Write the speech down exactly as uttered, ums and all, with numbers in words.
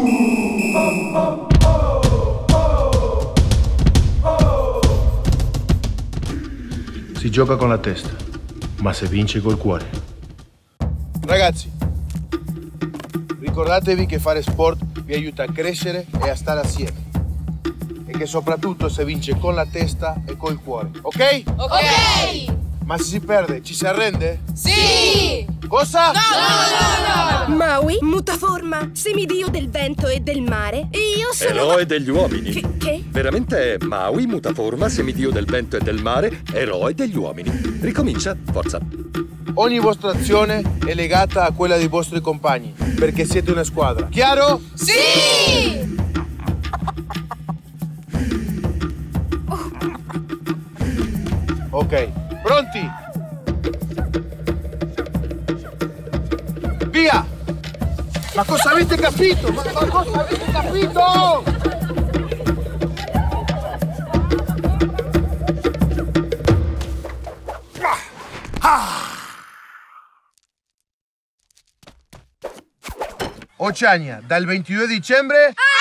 Si gioca con la testa, ma si vince col cuore. Ragazzi, ricordatevi che fare sport vi aiuta a crescere e a stare assieme. E che soprattutto si vince con la testa e col cuore, ok? Ok! Ma se si perde, ci si arrende? Sì! Cosa? No, no, no, no! Maui, mutaforma, semidio del vento e del mare. E io sono... Eroe degli uomini. Che? che? Veramente è Maui, mutaforma, semidio del vento e del mare, eroe degli uomini. Ricomincia, forza. Ogni vostra azione è legata a quella dei vostri compagni, perché siete una squadra. Chiaro? Sì! Ok, pronti? Via! Ma cosa avete capito? Ma, ma cosa avete capito? Oceania, dal ventidue dicembre